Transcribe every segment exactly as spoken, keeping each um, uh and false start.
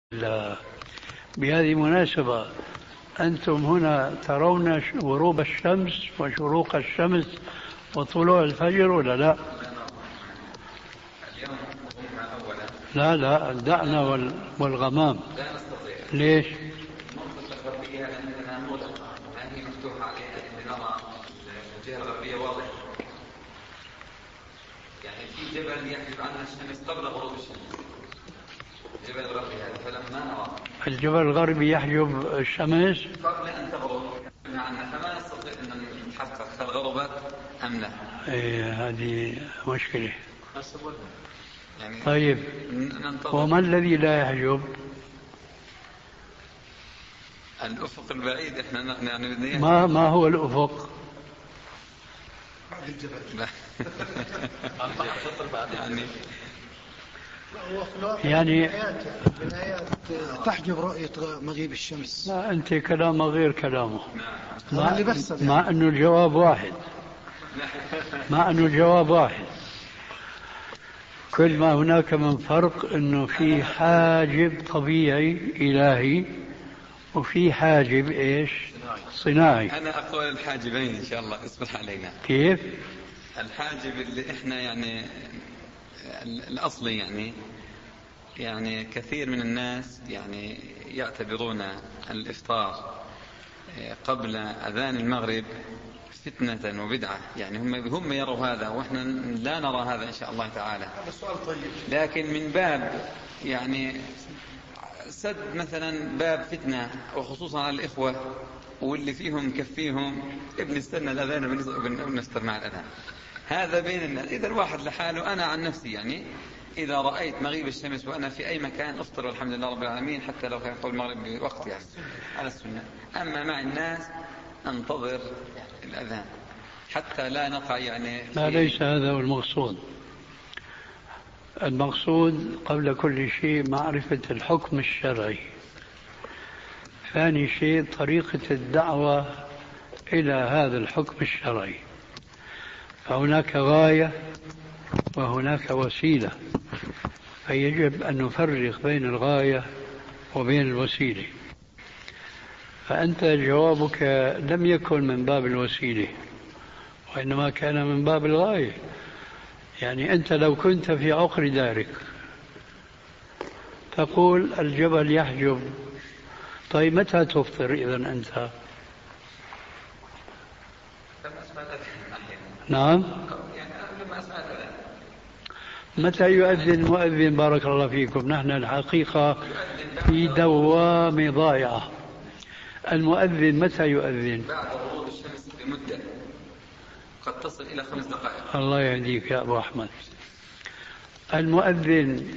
لا. بهذه المناسبة أنتم هنا ترون غروب الشمس وشروق الشمس وطلوع الفجر ولا لا؟ اليوم أولا لا لا دعنا والغمام. لا نستطيع. ليش؟ المنطقة الغربية عندنا مغلقة ما هي مفتوحة علينا إن نرى الجهة الغربية واضحة. يعني في جبل يحجب عنا الشمس قبل غروب الشمس. الجبل الغربي هذا فلما نرى الجبل الغربي يحجب الشمس قبل أن تغرب عنا فما نستطيع أن نتحقق هل غربت أم لا. إيه هذه مشكلة. يعني طيب ننتظر. وما الذي لا يحجب؟ الأفق البعيد إحنا يعني بدنا ما ما هو الأفق؟ بعد الجبل. لا. يعني يعني من آيات تحجب رؤية مغيب الشمس. لا أنت كلامه غير كلامه. هذا اللي بس يعني. مع أنه الجواب واحد. مع أنه الجواب واحد. كل ما هناك من فرق أنه في حاجب طبيعي إلهي وفي حاجب إيش صناعي. أنا أقول الحاجبين إن شاء الله اصبر علينا. كيف؟ الحاجب اللي إحنا يعني الأصلي يعني يعني كثير من الناس يعني يعتبرون الإفطار قبل أذان المغرب فتنة وبدعة. يعني هم هم يروا هذا وإحنا لا نرى هذا إن شاء الله تعالى. لكن من باب يعني سد مثلا باب فتنة وخصوصا على الإخوة واللي فيهم كفيهم ابن استنى الأذان ونفطر مع الأذان. هذا بين الناس. إذا الواحد لحاله أنا عن نفسي يعني إذا رأيت مغيب الشمس وأنا في أي مكان أفطر والحمد لله رب العالمين حتى لو كان قبل المغرب بوقت يعني على السنة. أما مع الناس أنتظر الأذان حتى لا نقع يعني لا ليس هذا هو المقصود. المقصود قبل كل شيء معرفة الحكم الشرعي. ثاني شيء طريقة الدعوة إلى هذا الحكم الشرعي. فهناك غاية وهناك وسيلة فيجب أن نفرق بين الغاية وبين الوسيلة. فأنت جوابك لم يكن من باب الوسيلة وإنما كان من باب الغاية. يعني أنت لو كنت في عقر دارك تقول الجبل يحجب. طيب متى تفطر إذا أنت؟ نعم. متى يؤذن المؤذن؟ بارك الله فيكم. نحن الحقيقة في دوامة ضائعة. المؤذن متى يؤذن؟ بعد غروب الشمس بمدة قد تصل إلى خمس دقائق. الله يهديك يا أبو أحمد. المؤذن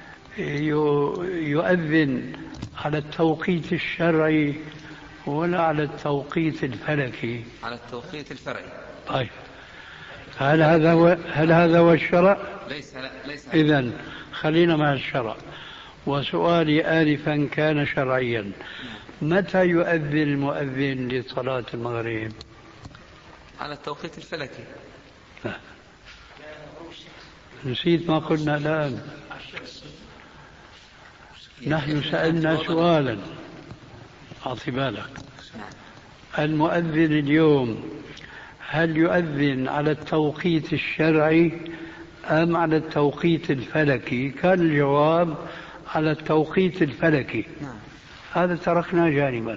يؤذن على التوقيت الشرعي ولا على التوقيت الفلكي؟ على التوقيت الفرعي. طيب هل هذا هو هل هذا هو الشرع؟ ليس لا ليس. إذن خلينا مع الشرع. وسؤالي آنفا كان شرعيا. متى يؤذن المؤذن لصلاة المغرب؟ على التوقيت الفلكي. لا. نسيت ما قلنا الآن. نحن سألنا سؤالا أعطي بالك. المؤذن اليوم هل يؤذن على التوقيت الشرعي أم على التوقيت الفلكي؟ كان الجواب على التوقيت الفلكي. هذا تركنا جانبا.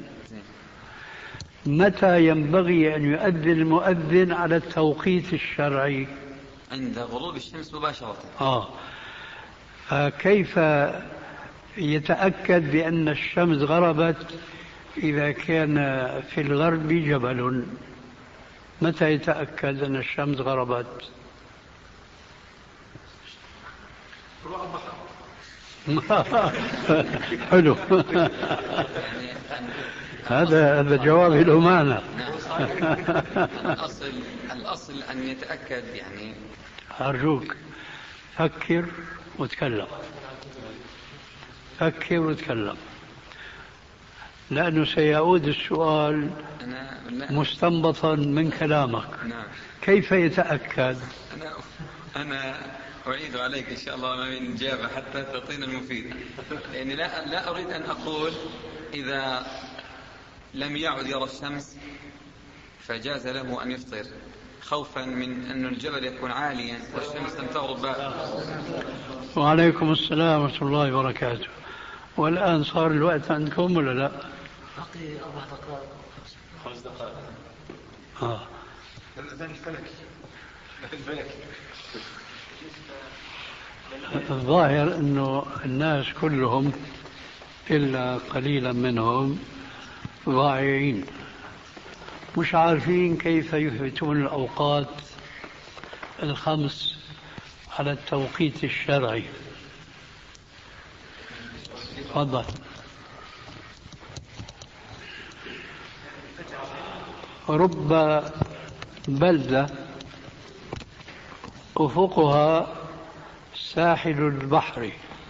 متى ينبغي أن يؤذن المؤذن على التوقيت الشرعي؟ عند غروب الشمس مباشرة. آه فكيف يتأكد بأن الشمس غربت إذا كان في الغرب جبل؟ متى يتأكد أن الشمس غربت؟ حلو. هذا هذا جواب له معنى. الأصل الأصل أن يتأكد يعني. أرجوك فكر وتكلم. فكر وتكلم لأنه سيعود السؤال مستنبطا من كلامك. كيف يتأكد؟ أنا أنا أعيد عليك إن شاء الله ما من إجابة حتى تعطينا المفيد. يعني لا لا أريد أن أقول إذا لم يعد يرى الشمس فجاز له أن يفطر خوفا من أن الجبل يكون عاليا والشمس لم تغرب بعد. وعليكم السلام ورحمة الله وبركاته. والآن صار الوقت عندكم ولا لا؟ باقي أربع دقائق خمس دقائق. آه. الأذان الفلكي. الفلكي. الظاهر أنه الناس كلهم إلا قليلا منهم ضائعين، مش عارفين كيف يثبتون الأوقات الخمس على التوقيت الشرعي. تفضل. رب بلدة أفقها ساحل البحر،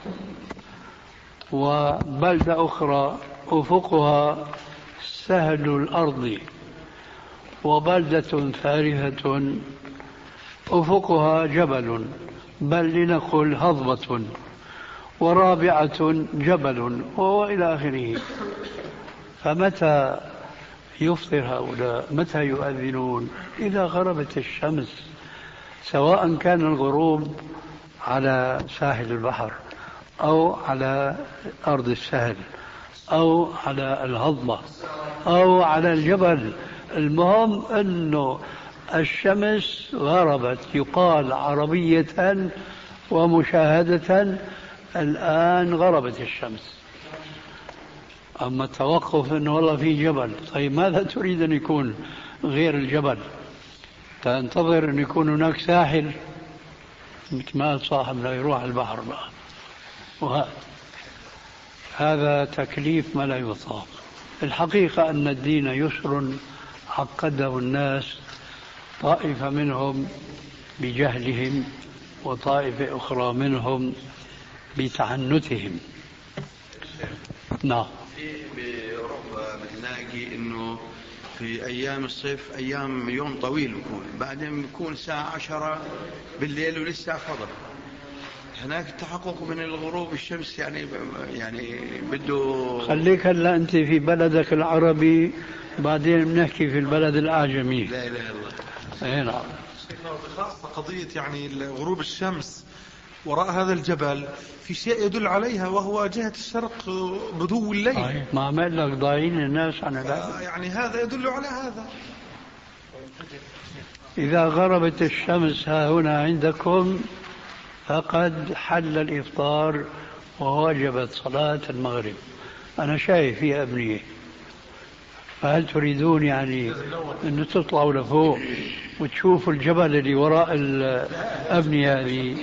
وبلدة أخرى أفقها سهل الأرض، وبلدة ثالثة أفقها جبل، بل لنقل هضبة، ورابعة جبل، وإلى آخره. فمتى يفطر هؤلاء؟ متى يؤذنون؟ إذا غربت الشمس، سواء كان الغروب على ساحل البحر أو على أرض السهل أو على الهضبة أو على الجبل. المهم أنه الشمس غربت، يقال عربية ومشاهدة الآن غربت الشمس. أما التوقف أنه والله في جبل، طيب ماذا تريد أن يكون غير الجبل؟ تنتظر أن يكون هناك ساحل؟ ما صاحب لا يروح البحر بقى. وهذا هذا تكليف ما لا يطاق. الحقيقة أن الدين يسر عقده الناس، طائفة منهم بجهلهم وطائفة أخرى منهم بتعنتهم. نعم. في بأوروبا بتلاقي إنه في أيام الصيف أيام يوم طويل يكون، بعدين يكون الساعة عشرة بالليل ولسه فضل. هناك التحقق من الغروب الشمس يعني يعني بده. خليك هلا أنت في بلدك العربي، بعدين بنحكي في البلد الأعجمي. لا إله إلا الله. أي نعم. بخاصة قضية يعني غروب الشمس وراء هذا الجبل في شيء يدل عليها، وهو جهة الشرق بدو الليل. ما عمل لك ضايعين الناس عن هذا. يعني هذا يدل على هذا. إذا غربت الشمس ها هنا عندكم فقد حل الإفطار ووجبت صلاة المغرب. أنا شايف في أبنية، فهل تريدون يعني أن تطلعوا لفوق وتشوفوا الجبل اللي وراء الأبنية هذه؟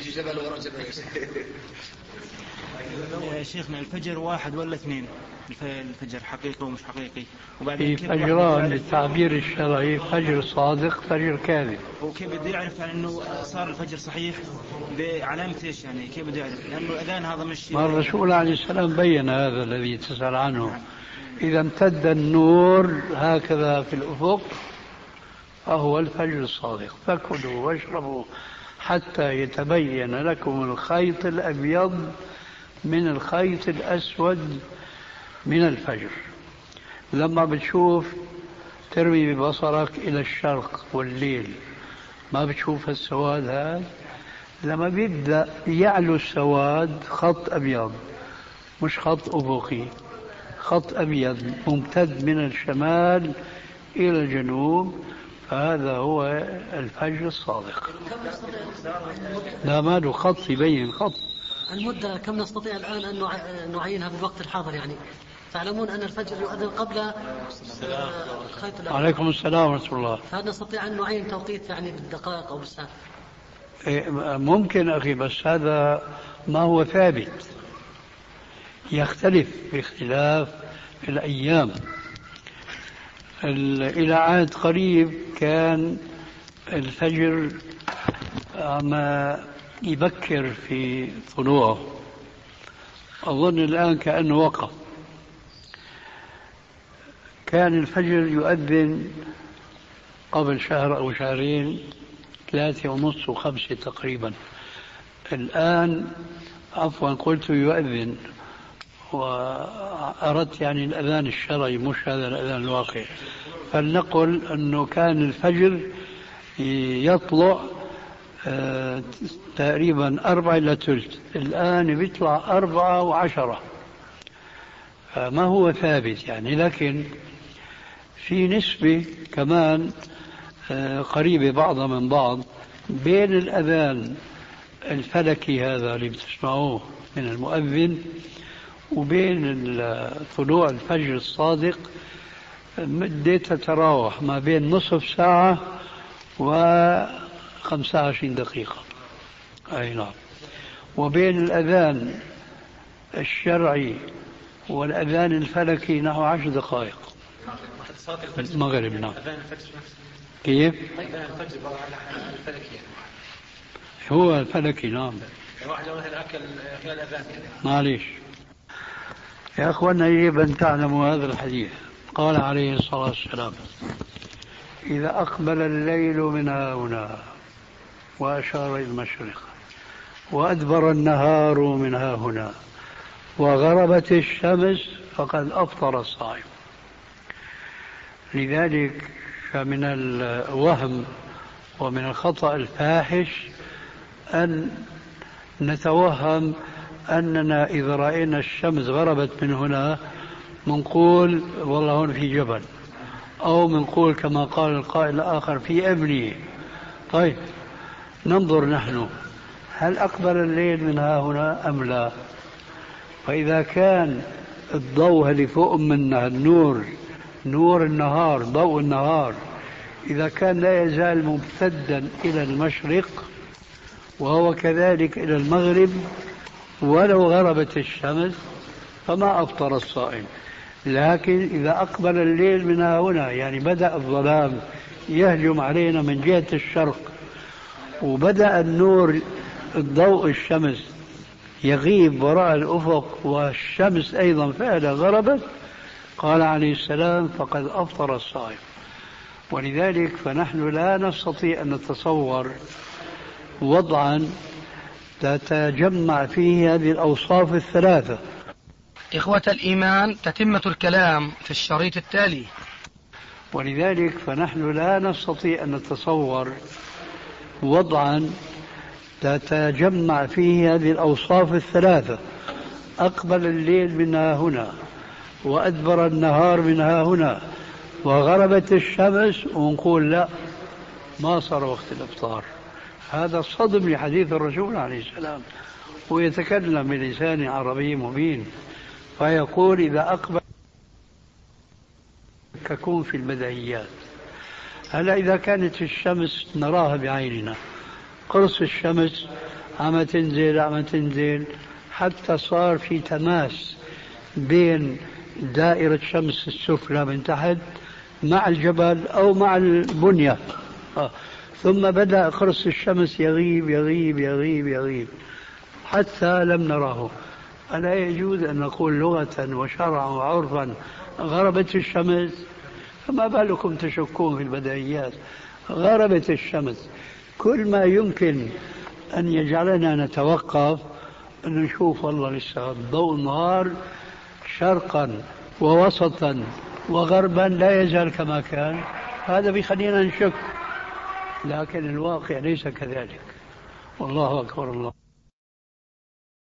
يا شيخنا الفجر واحد ولا اثنين؟ الفجر حقيقي ومش حقيقي؟ في فجران للتعبير الشرعي، فجر صادق فجر كاذب. وكيف بده يعرف يعني انه صار الفجر صحيح؟ بعلامة ايش يعني؟ كيف بده يعرف؟ لانه الاذان هذا مش. ما الرسول عليه السلام بين هذا الذي تسأل عنه. إذا امتد النور هكذا في الأفق فهو الفجر الصادق. فكلوا واشربوا حتى يتبين لكم الخيط الأبيض من الخيط الأسود من الفجر. لما بتشوف ترمي ببصرك إلى الشرق والليل، ما بتشوف السواد هذا؟ لما بيبدأ يعلو السواد خط أبيض، مش خط أفقي، خط أبيض ممتد من الشمال إلى الجنوب، فهذا هو الفجر الصادق. لا ماله خط يبين خط. المدة كم نستطيع الآن أن نعينها بالوقت الحاضر؟ يعني تعلمون أن الفجر يؤذن قبل خيط الأول. عليكم السلام ورحمة الله. فهل نستطيع أن نعين توقيت يعني بالدقائق أو بالساعات؟ ممكن أخي، بس هذا ما هو ثابت، يختلف باختلاف الأيام. إلى عهد قريب كان الفجر ما يبكر في طلوعه، أظن الآن كأنه وقف. كان الفجر يؤذن قبل شهر أو شهرين ثلاثة ونص وخمسة تقريبا. الآن عفوا قلت يؤذن وأردت يعني الأذان الشرعي مش هذا الأذان الواقع. فلنقل أنه كان الفجر يطلع آه تقريبا أربعة إلى ثلث، الآن بيطلع أربعة وعشرة، فما هو ثابت يعني، لكن في نسبة كمان آه قريبة بعضها من بعض بين الأذان الفلكي هذا اللي بتسمعوه من المؤذن وبين طلوع الفجر الصادق مدة تتراوح ما بين نصف ساعة وخمسة وعشرين دقيقة. أي نعم. وبين الأذان الشرعي والأذان الفلكي نحو عشر دقائق. المغرب. نعم. كيف؟ هو الفلكي. نعم. معليش يا أخوانا، يجب أن تعلموا هذا الحديث. قال عليه الصلاة والسلام: إذا أقبل الليل من هنا، وأشار إلى المشرق، وأدبر النهار من هنا، وغربت الشمس، فقد أفطر الصائم. لذلك فمن الوهم ومن الخطأ الفاحش أن نتوهم أننا إذا رأينا الشمس غربت من هنا منقول والله هون في جبل، أو منقول كما قال القائل الآخر في أبنية. طيب ننظر نحن، هل أقبل الليل من ها هنا أم لا؟ فإذا كان الضوء اللي فوق منا النور، نور النهار، ضوء النهار، إذا كان لا يزال ممتدا إلى المشرق وهو كذلك إلى المغرب ولو غربت الشمس، فما أفطر الصائم. لكن إذا أقبل الليل من هنا، يعني بدأ الظلام يهجم علينا من جهة الشرق، وبدأ النور الضوء الشمس يغيب وراء الأفق، والشمس أيضا فعلا غربت، قال عليه السلام: فقد أفطر الصائم. ولذلك فنحن لا نستطيع أن نتصور وضعا تتجمع فيه هذه الأوصاف الثلاثة. إخوة الإيمان، تتمة الكلام في الشريط التالي. ولذلك فنحن لا نستطيع أن نتصور وضعا تتجمع فيه هذه الأوصاف الثلاثة: أقبل الليل منها هنا، وأدبر النهار منها هنا، وغربت الشمس، ونقول لا ما صار وقت الإفطار. هذا صدم لحديث الرسول عليه السلام، ويتكلم بلسان عربي مبين، فيقول: إذا أقبل تكون في البديهيات. هلا إذا كانت الشمس نراها بعيننا، قرص الشمس عم تنزل عم تنزل حتى صار في تماس بين دائرة شمس السفلى من تحت مع الجبل أو مع البنية، آه. ثم بدأ قرص الشمس يغيب يغيب يغيب يغيب حتى لم نراه. ألا يجوز أن نقول لغة وشرعا وعرفا غربت الشمس؟ فما بالكم تشكون في البديهيات؟ غربت الشمس. كل ما يمكن أن يجعلنا نتوقف أن نشوف والله لسه ضوء النهار شرقا ووسطا وغربا لا يزال كما كان، هذا بيخلينا نشك، لكن الواقع ليس كذلك. والله أكبر. الله